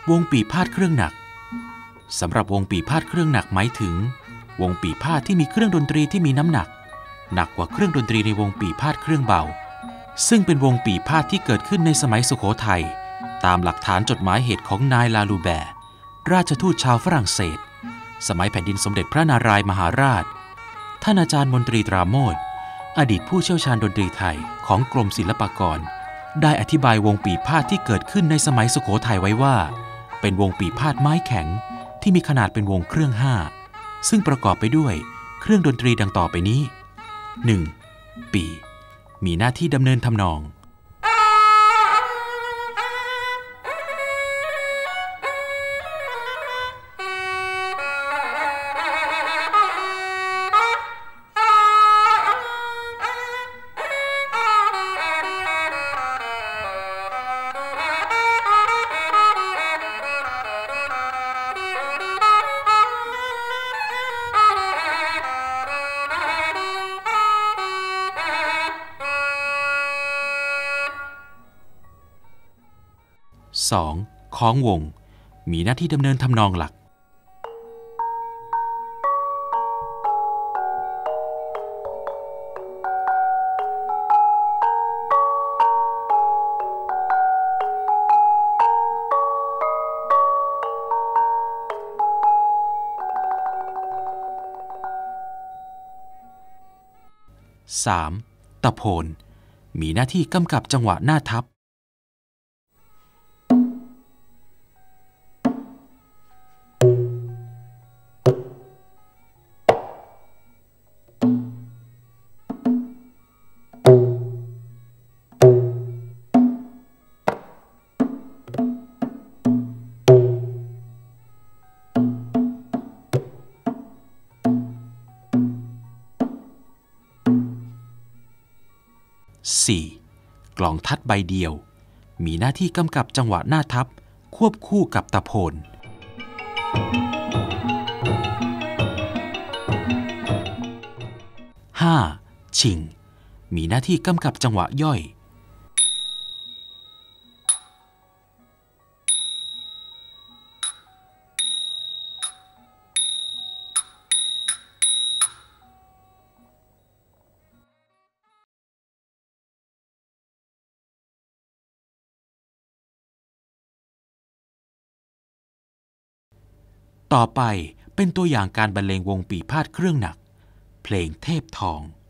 วงปีพาทย์เครื่องหนักสำหรับวงปีพาทย์เครื่องหนักหมายถึงวงปีพาทย์ที่มีเครื่องดนตรีที่มีน้ำหนักกว่าเครื่องดนตรีในวงปีพาทย์เครื่องเบาซึ่งเป็นวงปีพาทย์ที่เกิดขึ้นในสมัยสุโขทัยตามหลักฐานจดหมายเหตุของนายลาลูแบร์ราชทูตชาวฝรั่งเศสสมัยแผ่นดินสมเด็จพระนารายมหาราชท่านอาจารย์มนตรีตราโมทอดีตผู้เชี่ยวชาญดนตรีไทยของกรมศิลปากรได้อธิบายวงปีพาทย์ที่เกิดขึ้นในสมัยสุโขทัยไว้ว่าเป็นวงปีพาทย์ไม้แข็งที่มีขนาดเป็นวงเครื่อง5ซึ่งประกอบไปด้วยเครื่องดนตรีดังต่อไปนี้ 1. ปีมีหน้าที่ดำเนินทำนอง 2. คล้องวงมีหน้าที่ดำเนินทำนองหลัก 3. ตะโพนมีหน้าที่กำกับจังหวะหน้าทับ 4. กลองทัดใบเดียวมีหน้าที่กำกับจังหวะหน้าทับควบคู่กับตะโพน 5. ชิงมีหน้าที่กำกับจังหวะย่อยต่อไปเป็นตัวอย่างการบรรเลงวงปีพาทย์เครื่องหนักเพลงเทพทอง